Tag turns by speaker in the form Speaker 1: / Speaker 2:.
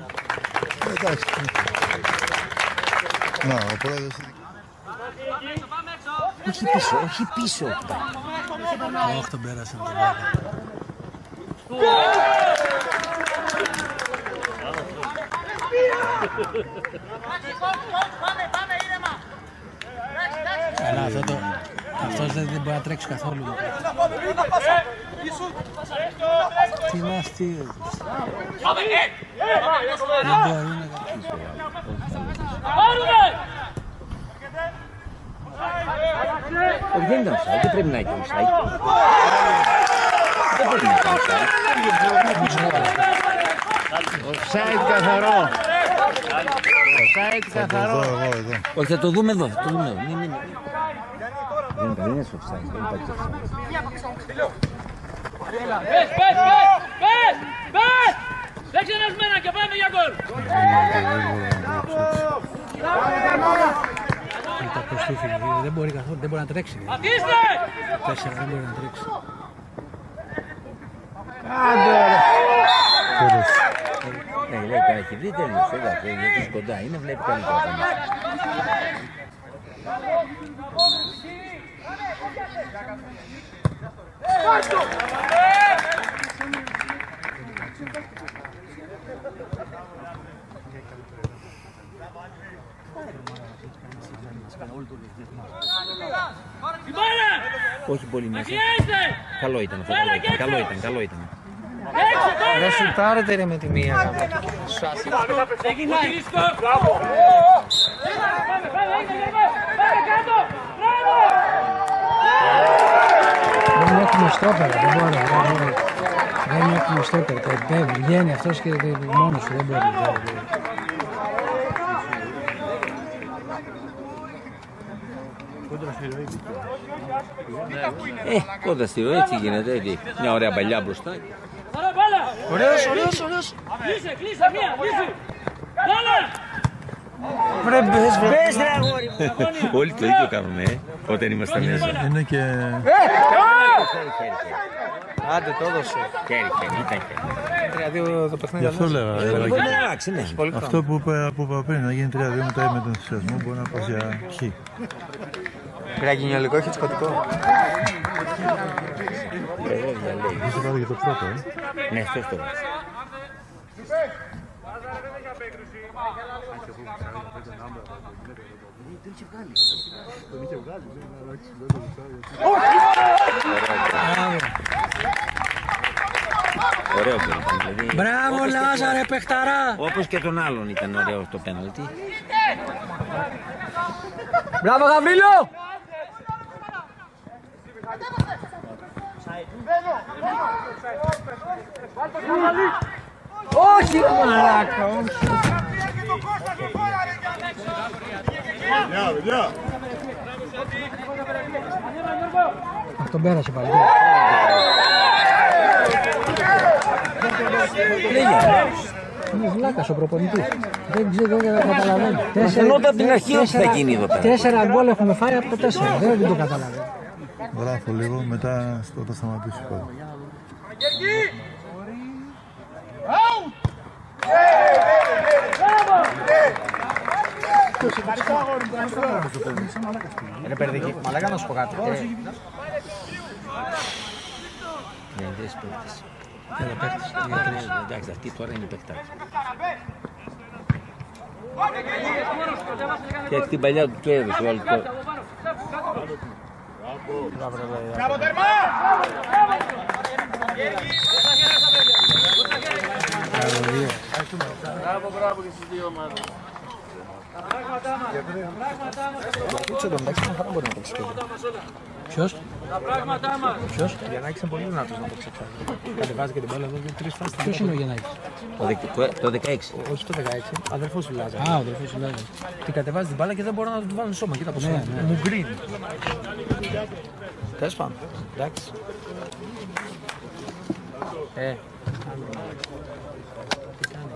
Speaker 1: Εντάξει. Να, ο πρόεδρος...
Speaker 2: Όχι πίσω, όχι πίσω.
Speaker 3: Όχι, τον πέρασε τον Βάκα. Καλά, αυτός δεν μπορεί να τρέξει καθόλου. Τι είναι αυτή. Δεν μπορεί να κατήσει.
Speaker 2: Όχι, δεν ήταν offside, δεν πρέπει να ήταν offside. Δεν πρέπει να ήταν offside.
Speaker 4: Offside καθαρό. Offside καθαρό.
Speaker 2: Όχι, θα το δούμε εδώ. Δεν είναι κανένας offside, δεν υπάρχει offside.
Speaker 5: Πες! Λέξε ένας μένα και πάμε για γκολ!
Speaker 3: Τα προστούφυγε, δεν μπορεί καθόλου, δεν μπορεί να τρέξει.
Speaker 5: Αφήστε!
Speaker 3: 4 δεν μπορεί να τρέξει.
Speaker 2: Ναι, λέει Καρακιδί, τέλειωσε, εντάξει, γιατί κοντά είναι, βλέπει καλύτερα. Όχι πολύ μέσα. Καλό ήταν αυτό, καλό ήταν.
Speaker 4: Δεν σουτάρετε ρε με τη μία.
Speaker 3: Δεν έχουμε στόπερ, δεν μπορεί. Δεν έχουμε στόπερ, βγαίνει αυτός και μόνος του, δεν μπορεί.
Speaker 2: Κόντα στη ροή, έτσι γίνεται, μια ωραία παλιά μπροστά.
Speaker 4: Ωραίος.
Speaker 5: Κλείσε, μία, κλείσε!
Speaker 4: Βρε μπες ρε αγόρι μου.
Speaker 2: Όλοι το ίδιο κάνουμε, όταν είμαστε μέσα.
Speaker 1: Είναι και...
Speaker 4: Άντε το έδωσε.
Speaker 2: Χέρι, ήταν χέρι.
Speaker 4: 3-2 το παιχνίδι.
Speaker 1: Γι' αυτό λέγα. Αυτό που είπα πριν, να γίνει 3-2 μετά με τον ενθουσιασμό μπορεί να πάει για χ.
Speaker 4: Πυραγγινιολικό έχει τσικωτικό.
Speaker 1: Είσαι πάρει για το πρώτο,
Speaker 2: Ναι, αυτός το βάζει. Ωραίο πέναλτι.
Speaker 3: Μπράβο Λάζαρε παιχταρά!
Speaker 2: Όπως και τον άλλον ήταν ωραίο το πέναλτι.
Speaker 4: Μπράβο Γαβρίλο! Όχι ρε μαλάκα, όχι.
Speaker 3: Τον πέρασε πάλι. Είναι βλάκας ο προπονητής. Δεν ξέρω, δεν καταλαβαίνει.
Speaker 2: Φαινόταν από την αρχή ότι θα γίνει εδώ πέρα.
Speaker 3: 4 γκολ έχουμε φάει από το 4. Δεν το καταλαβαίνω.
Speaker 1: Γράφω λίγο, μετά θα σταματήσει πάλι.
Speaker 4: Ρε παιδική, μαλάκα να σου πω κάτι.
Speaker 2: Ναι, δεν παίκτης.
Speaker 3: Έλα παίχτης.
Speaker 2: Εντάξει, αυτή τώρα είναι παικτάκι. Και την παλιά του έδωσε ο άλλος.
Speaker 5: Μπράβο τερμά! Μπράβο και στις δύο ομάδες.
Speaker 4: Κούτσε τον εντάξει, δεν μπορεί να παίξει κέντρο.
Speaker 3: Ποιος?
Speaker 4: Ποιος? Ο Γιαννάκης είναι πολύ δυνατός να παίξει εξάρι. Κατεβάζει και την μπάλα εδώ, 3 φάσεις.
Speaker 3: Ποιος είναι ο Γεννάκης?
Speaker 2: Το 16.
Speaker 4: Όχι το 16, αδερφός του Λάζαρη.
Speaker 3: Α, ο αδερφός του Λάζαρη.
Speaker 4: Την κατεβάζει την μπάλα και δεν μπορώ να του βάλουν σώμα. Κοίτα πως είναι. Μου γκριν. Τέλος πάντων. Εντάξει. Τι κάνεις?